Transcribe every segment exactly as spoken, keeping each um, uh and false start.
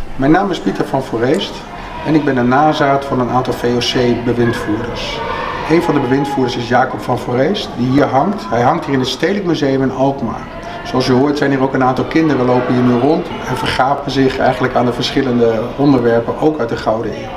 Mijn naam is Pieter van Foreest en ik ben een nazaat van een aantal V O C-bewindvoerders. Een van de bewindvoerders is Jacob van Foreest, die hier hangt. Hij hangt hier in het Stedelijk Museum in Alkmaar. Zoals u hoort zijn hier ook een aantal kinderen lopen hier nu rond en vergapen zich eigenlijk aan de verschillende onderwerpen, ook uit de Gouden Eeuw.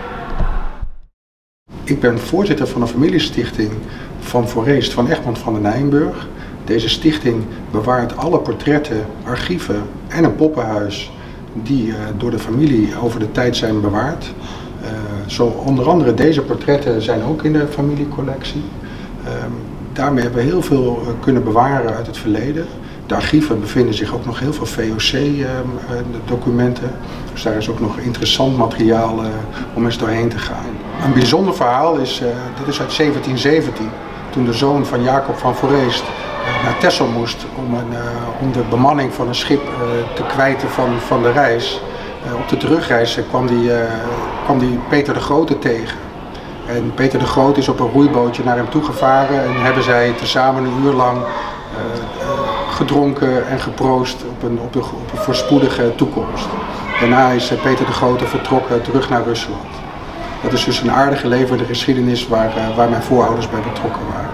Ik ben voorzitter van een familiestichting van Foreest van Egmond van den Nijenburg. Deze stichting bewaart alle portretten, archieven en een poppenhuis die uh, door de familie over de tijd zijn bewaard. Uh, zo onder andere deze portretten zijn ook in de familiecollectie. Uh, daarmee hebben we heel veel uh, kunnen bewaren uit het verleden. De archieven bevinden zich ook nog heel veel V O C-documenten. Uh, dus daar is ook nog interessant materiaal uh, om eens doorheen te gaan. Een bijzonder verhaal is, uh, dat is uit zeventien zeventien, toen de zoon van Jacob van Foreest uh, naar Texel moest om, een, uh, om de bemanning van een schip uh, te kwijten van, van de reis. Uh, op de terugreis kwam die, uh, kwam die Peter de Grote tegen. En Peter de Grote is op een roeibootje naar hem toe gevaren en hebben zij tezamen een uur lang uh, uh, gedronken en geproost op een, op, een, op een voorspoedige toekomst. Daarna is uh, Peter de Grote vertrokken terug naar Rusland. Dat is dus een aardige levende geschiedenis waar, uh, waar mijn voorouders bij betrokken waren.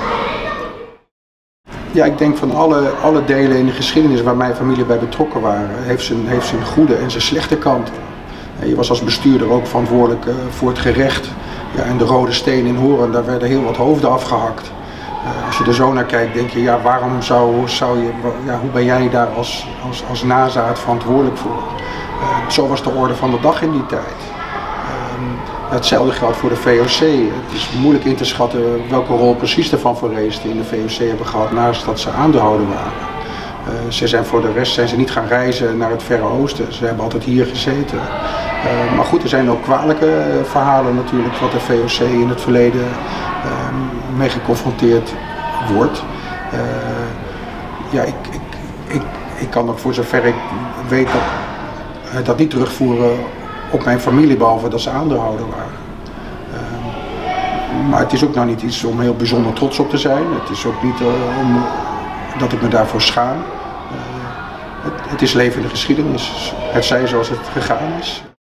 Ja, ik denk van alle, alle delen in de geschiedenis waar mijn familie bij betrokken waren, heeft zijn, heeft zijn goede en zijn slechte kanten. Je was als bestuurder ook verantwoordelijk uh, voor het gerecht. Ja, en de Rode Steen in Horen, daar werden heel wat hoofden afgehakt. Uh, als je er zo naar kijkt, denk je, ja, waarom zou, zou je, ja, hoe ben jij daar als, als, als nazaat verantwoordelijk voor? Uh, zo was de orde van de dag in die tijd. Uh, hetzelfde geldt voor de V O C. Het is moeilijk in te schatten welke rol precies de Van Foreesten in de V O C hebben gehad, naast dat ze aandeelhouder waren. Uh, ze zijn voor de rest zijn ze niet gaan reizen naar het Verre Oosten. Ze hebben altijd hier gezeten. Uh, maar goed, er zijn ook kwalijke uh, verhalen natuurlijk wat de V O C in het verleden uh, mee geconfronteerd wordt. Uh, ja, ik, ik, ik, ik kan ook voor zover ik weet dat, uh, dat niet terugvoeren op mijn familie, behalve dat ze aandeelhouder waren. Uh, maar het is ook nou niet iets om heel bijzonder trots op te zijn. Het is ook niet uh, om, dat ik me daarvoor schaam. Uh, het, het is levende geschiedenis. Het zij zoals het gegaan is.